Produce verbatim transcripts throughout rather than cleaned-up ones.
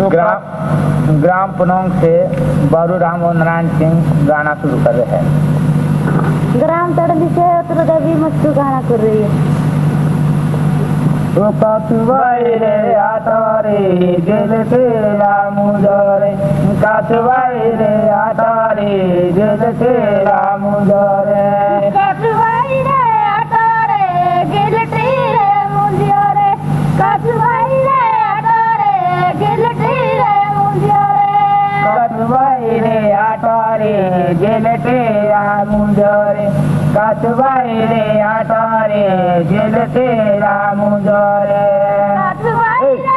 ग्राम ग्राम पुनौंग से बारू राम और नारायण सिंह गाना शुरू कर रहे हैं। ग्राम तड़ली से उत्तर देवी मस्तु गाना कर रही है। तो कातुबाई रे आतारे दिल तेरा मुझरे, कातुबाई रे आतारे दिल तेरा मुझरे, कातुबाई रे आतारे दिल तेरा मुझरे, कातुबाई रे आतारे दिल तेरा मुझरे, कातुबाई रे आतारे दिल तेरा मुझरे, कातुबाई रे आतारे दिल तेरा मुझरे, कातुबाई रे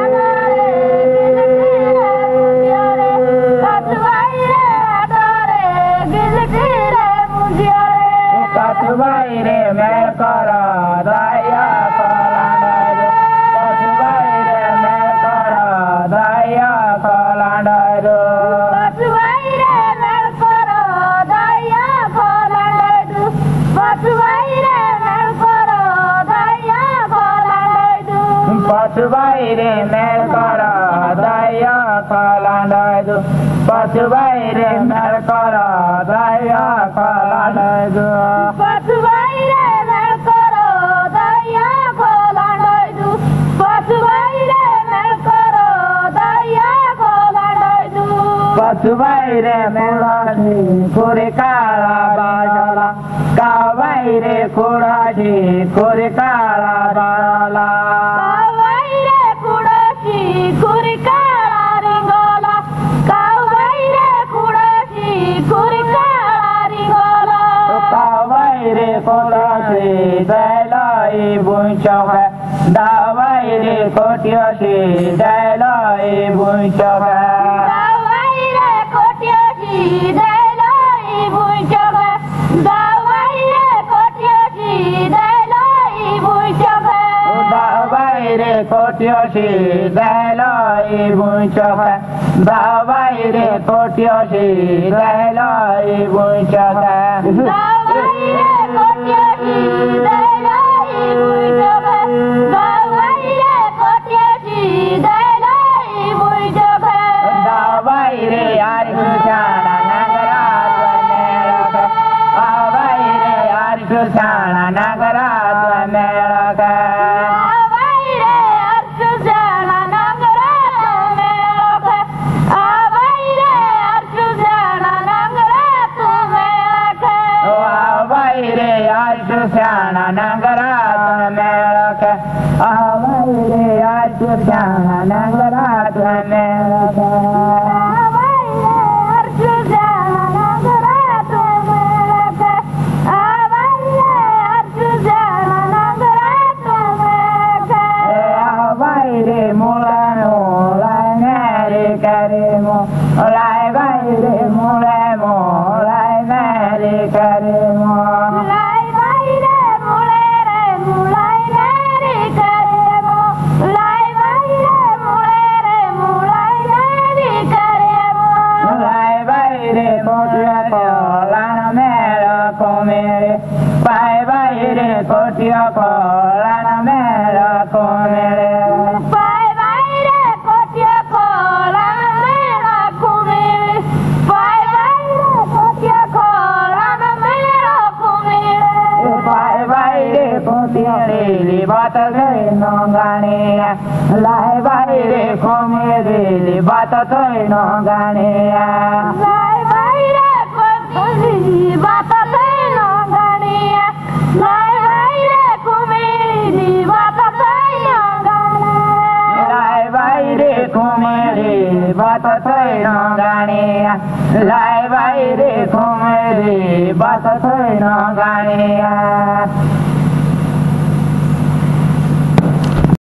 कातुबाई रे आतारे दिल तेरा मुझरे, कातुबाई रे मैं करा दया कलांडर, कातुबाई रे मैं करा दया कलांडर, कातुबाई रे मैं करा दया कलांडर, कातुबाई रे मैं करा दया कलांडर, कातुबाई रे मैं करा दया कलांडर, कातुबाई रे मैं करा दया कलांडर, कातुबाई रे मैं करा दया कलांडर, कातुबाई रे मैं करा दया कलांडर, कातुबाई रे मुराठी खोरे काला बाजाला, कावाई रे खोराठी खोरे काला बाला, कावाई रे कुडाची कुरी काळा रिंगोला, कावाई रे कुडाची कुरी काळा रिंगोला, कावाई रे खोराठी दैलाई बुंचा है, दावाई रे कोटियाशी दैलाई बुंचा है, कावाई रे कोट्याची दैलाई भुंचक, कावाई रे कोट्याची दैलाई भुंचक, दावाई रे कोटियाशी दैलाई बुंचा है, दावाई रे कोटियाशी दैलाई बुंचा है, कावाई रे कोट्याची दैलाई भुंचक, कावाई रे कोट्याची दैलाई भुंचक, दावाई रे यार सुशाना नगरात मेळक, आवाई रे यार सुशाना नगरात मेळक, आवाई रे अर्जुना नगरात मेळक, आवाई रे अर्जुना नगरात मेळक, आवाई रे यार सुशाना नगरात मेळक, आवाई रे यार सुशाना नगरात मेळक, आवाई रे अर्जुना नगरात मेळक, आवाई रे अर्जुना नगरात मेळक, आवाई रे मुळानो लाय रे करे मो, लाय बाई रे मुळानो लाय रे करे मो, लाई बाई रे मुळे रे मुळाई रे करे मो, लाई बाई रे मुळे रे मुळाई रे करे मो, लाय बाई रे कोटिया कोलान मेळ कोमेरे, पाय बाई रे कोटिया कोलान मेळ कोमेरे, पाय बाई रे कोट्या कोला मेळा कुमिळे, पाय बाई रे कोट्या कोला मेळा कुमिळे, पाय बाई रे कोटिया रे बात गए नो गाणे, लाय बाई रे कोमेरे बात गए नो गाणे, लाई बाई रे कोट्याची बात कैनो गाणिया, लाई बाई रे कुमिळी बात कैनो गाणिया, लाय बाई रे कोमेरे बात गए नो गाणे, लाय बाई रे कोमेरे बात गए नो गाणे,